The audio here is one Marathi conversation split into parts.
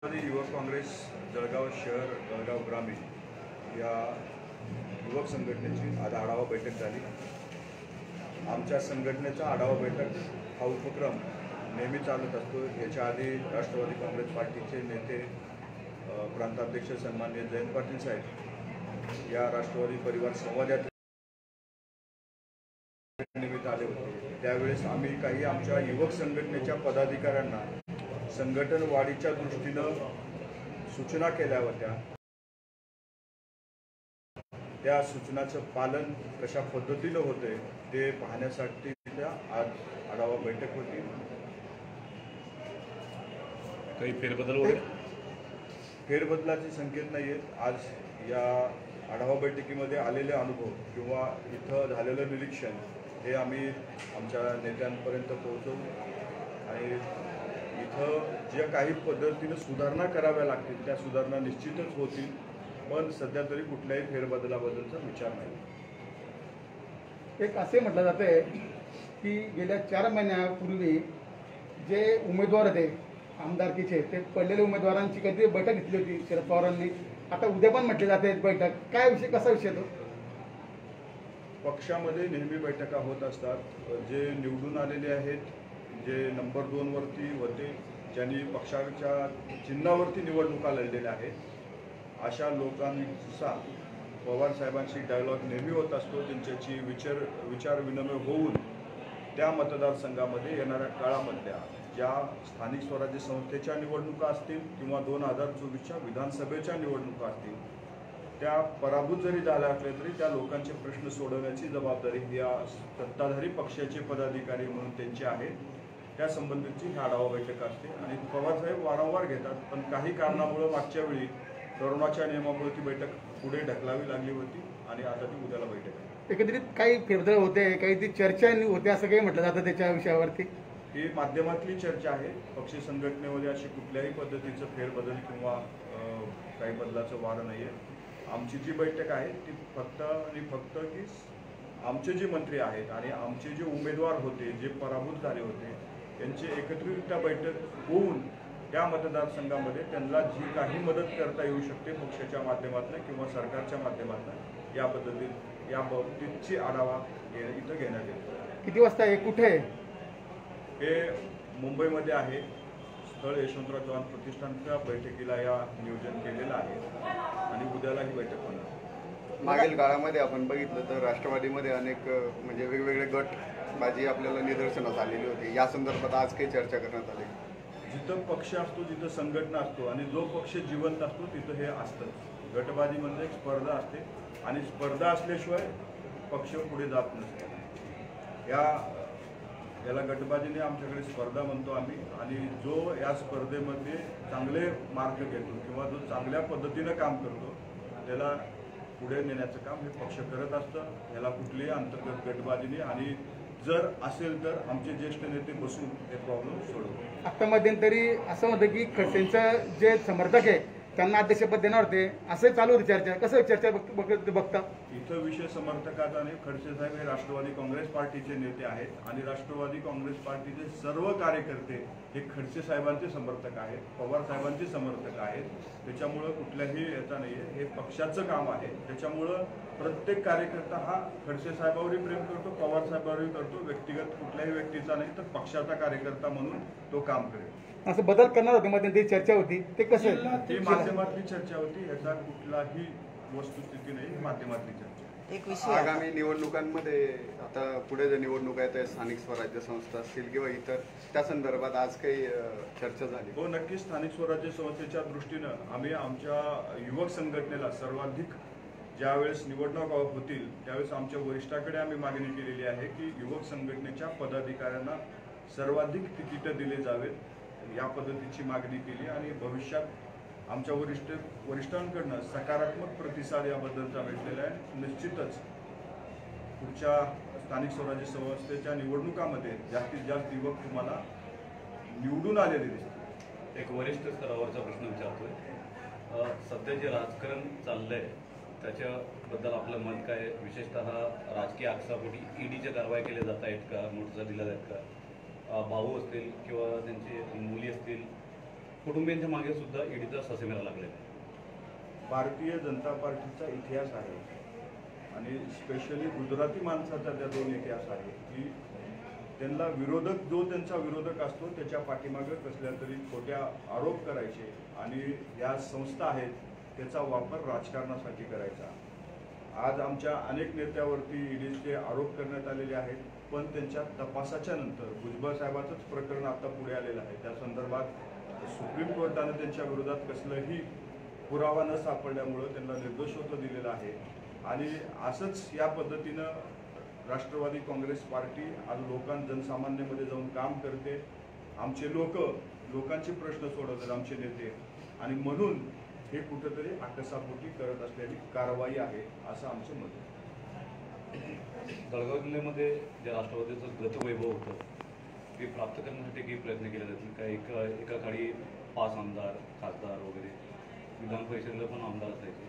युवक काँग्रेस जळगाव शहर जळगाव ग्रामीण या युवक संघटनेची आज आढावा बैठक झाली। आमच्या संघटनेचा आढावा बैठक हा उपक्रम नेहमी चालत असतो। याच्या आधी राष्ट्रवादी काँग्रेस पार्टीचे नेते प्रांताध्यक्ष सन्माननीय जयंत पाटील साहेब या राष्ट्रवादी परिवार संवादात निमित्त आले होते। त्यावेळेस आम्ही काही आमच्या युवक संघटनेच्या पदाधिकाऱ्यांना संघटन वाढीच्या दृष्टीनं सूचना केल्या होत्या। त्या सूचनाचं पालन कशा पद्धतीनं होते ते पाहण्यासाठी आज आढावा बैठक होती। काही फेरबदल वगैरे फेरबदलाचे संकेत नाही आहेत। आज या आढावा बैठकीमध्ये आलेले अनुभव किंवा इथं झालेलं निरीक्षण हे आम्ही आमच्या नेत्यांपर्यंत पोहोचवू आणि इथं ज्या काही पद्धतीनं सुधारणा कराव्या लागतील त्या सुधारणा निश्चितच होतील, पण सध्या तरी कुठल्याही फेरबदलाबद्दलचा विचार नाही। एक असे म्हटलं जाते की गेल्या 4 महिन्यापूर्वी जे उमेदवार होते आमदारकीचे ते पडलेल्या उमेदवारांची काहीतरी बैठक घेतली होती शरद पवारांनी। आता उद्या पण म्हटली जाते बैठक, काय विषय, कसा विषय तो? पक्षामध्ये नेहमी बैठका होत असतात। जे निवडून आलेले आहेत, जे नंबर 2 वरती होते, ज्यांनी पक्षाच्या चिन्हावरती निवडणुका लढलेल्या आहेत, अशा लोकांचा पवार साहेबांशी डायलॉग नेहमी होत असतो। त्यांच्याशी विचार विनिमय होऊन त्या मतदारसंघामध्ये येणाऱ्या काळामधल्या ज्या स्थानिक स्वराज्य संस्थेच्या निवडणुका असतील किंवा 2024च्या विधानसभेच्या निवडणुका असतील, त्या पराभूत जरी झाल्या असल्या तरी त्या लोकांचे प्रश्न सोडवण्याची जबाबदारी या सत्ताधारी पक्षाचे पदाधिकारी म्हणून त्यांची आहे। त्या संबंधीची आढावा बैठक असते आणि पवारसाहेब वारंवार घेतात, पण काही कारणामुळे मागच्या वेळी कोरोनाच्या नियमामुळे ती बैठक पुढे ढकलावी लागली होती आणि आता ती उद्याला बैठक आहे। एकंदरीत काही फेरबदल होते, काही ती चर्चा होते असं काही म्हटलं जातं त्याच्या विषयावरती? ही माध्यमातली चर्चा आहे। पक्ष संघटनेमध्ये अशी कुठल्याही पद्धतीचं फेरबदल किंवा काही बदलाचं वारं नाही आहे। आमची जी बैठक आहे ती फक्त आणि फक्त की आमचे जे मंत्री आहेत आणि आमचे जे उमेदवार होते, जे पराभूत झाले होते, त्यांची एकत्रितरित्या बैठक होऊन त्या मतदारसंघामध्ये त्यांना जी काही मदत करता येऊ शकते पक्षाच्या माध्यमातून किंवा सरकारच्या माध्यमातून या बाबतीतची आढावा इथं घेण्यात येतो। किती वाजता आहे, कुठे आहे? हे मुंबईमध्ये आहे। स्थळ यशवंतराव चव्हाण प्रतिष्ठानच्या बैठकीला या नियोजन केलेलं आहे आणि उद्याला ही बैठक होणार। मागील काळामध्ये आपण बघितलं तर राष्ट्रवादीमध्ये अनेक म्हणजे वेगवेगळे गटबाजी आपल्याला निदर्शनास आलेली होती। या संदर्भात आज काही चर्चा करण्यात आली? जिथं पक्ष असतो, जिथं संघटना असतो आणि जो पक्ष जिवंत असतो तिथं हे असतं। गटबाजी म्हणजे एक स्पर्धा असते आणि स्पर्धा असल्याशिवाय पक्ष पुढे जात नसतो। याला गटबाजीने आमच्याकडे स्पर्धा म्हणतो आम्ही, आणि जो या स्पर्धेमध्ये चांगले मार्क घेतो किंवा जो चांगल्या पद्धतीनं काम करतो त्याला पुढे नेण्याचं काम हे पक्ष करत असतं। याला कुठलीही अंतर्गत गटबाजीने आणि जर असेल तर आमचे ज्येष्ठ नेते बसून हे प्रॉब्लेम सोडवतो। आता मध्यंतरी असं होतं की खडसेंचं जे समर्थक आहे त्यांना अध्यक्षपद देणार होते, असं चालू होती चर्चा, कसं चर्चा बघता? इथं विषय समर्थकाचा नाही। खडसे साहेब हे राष्ट्रवादी काँग्रेस पार्टीचे नेते आहेत आणि राष्ट्रवादी काँग्रेस पार्टीचे सर्व कार्यकर्ते हे खडसे साहेबांचे समर्थक आहेत, पवार साहेबांचे समर्थक आहेत। त्याच्यामुळं कुठल्याही याचा नाही आहे, हे पक्षाचं काम आहे। त्याच्यामुळं प्रत्येक कार्यकर्ता हा खडसे साहेबावरही प्रेम करतो, पवार साहेबावरही करतो। व्यक्तिगत कुठल्याही व्यक्तीचा नाही तर पक्षाचा कार्यकर्ता म्हणून तो काम करेल। असं बदल करणार होते मध्ये चर्चा होती, ते कसं? ही माध्यमातली चर्चा होती, याचा कुठलाही वस्तुस्थिती नाही, माध्यमातली चर्चा। एक विषय आगामी निवडणुकांमध्ये आता पुढे जे निवडणुका आहेत स्थानिक स्वराज्य संस्था असतील किंवा इतर, त्या संदर्भात आज काही चर्चा झाली? हो, नक्कीच। स्थानिक स्वराज्य संस्थेच्या दृष्टीनं आम्ही आमच्या युवक संघटनेला सर्वाधिक ज्यावेळेस निवडणुका होतील त्यावेळेस आमच्या वरिष्ठाकडे आम्ही मागणी केलेली आहे की युवक संघटनेच्या पदाधिकाऱ्यांना सर्वाधिक तिकीटं दिले जावेत, या पद्धतीची मागणी केली आणि भविष्यात आमच्या वरिष्ठांकडनं सकारात्मक प्रतिसाद याबद्दलचा भेटलेला आहे। निश्चितच पुढच्या स्थानिक स्वराज्य संस्थेच्या निवडणुकामध्ये जास्तीत जास्त युवक तुम्हाला निवडून आलेले दिसतील। एक वरिष्ठ स्तरावरचा प्रश्न विचारतोय, सध्या जे राजकारण चाललंय त्याच्याबद्दल आपलं मत काय? विशेषतः राजकीय आक्षेपोटी ईडीच्या कारवाई केल्या जात आहेत का, नोटिसा दिल्या जात का? भाऊ असतील किंवा त्यांचे मुली असतील कुटुंबियांच्या मागे सुद्धा ईडीचा ससेमेरा लागलेला आहे. भारतीय जनता पार्टीचा इतिहास आहे आणि स्पेशली गुजराती माणसाचा त्या दोन इतिहास आहे की त्यांना विरोधक जो त्यांचा विरोधक असतो त्याच्या पाठीमागे कसल्या तरी खोट्या आरोप करायचे आणि या संस्था आहेत त्याचा वापर राजकारणासाठी करायचा. आज आमच्या अनेक नेत्यावरती ईडीचे आरोप करण्यात आलेले आहेत, पण त्यांच्या तपासाच्या नंतर भुजबळ साहेबाचंच प्रकरण आता पुढे आलेलं आहे. त्या संदर्भात सुप्रीम कोर्टानं त्यांच्या विरोधात कसलंही पुरावा न सापडल्यामुळं त्यांना निर्दोषत्व दिलेलं आहे. आणि असंच या पद्धतीनं राष्ट्रवादी काँग्रेस पार्टी आज जनसामान्यामध्ये जाऊन काम करते. आमचे लोकांचे प्रश्न सोडवतात आमचे नेते, आणि म्हणून हे कुठंतरी आकसापोटी करत असलेली कारवाई आहे असं आमचं मत आहे. जळगाव जिल्ह्यामध्ये जे राष्ट्रवादीचं गतवैभव होतं ते प्राप्त करण्यासाठी काही प्रयत्न केले जातील का? एका काळी 5 आमदार, खासदार वगैरे विधान परिषदेला पण आमदार असायचे.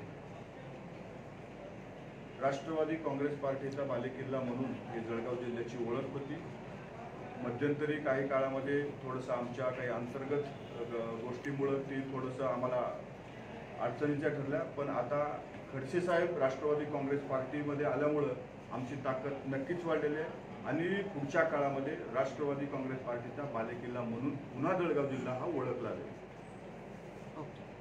राष्ट्रवादी काँग्रेस पार्टीचा बालेकिल्ला म्हणून ही जळगाव जिल्ह्याची ओळख होती. मध्यंतरी काही काळामध्ये थोडंसं आमच्या काही अंतर्गत गोष्टीमुळं ती थोडंसं आम्हाला अडचणीच्या ठरल्या, पण आता खडसे साहेब राष्ट्रवादी काँग्रेस पार्टीमध्ये आल्यामुळं आमची ताकद नक्कीच वाढलेली आहे आणि पुढच्या काळामध्ये राष्ट्रवादी काँग्रेस पार्टीचा बालेकिल्ला म्हणून पुन्हा जळगाव जिल्हा हा ओळखला जाईल. ओके.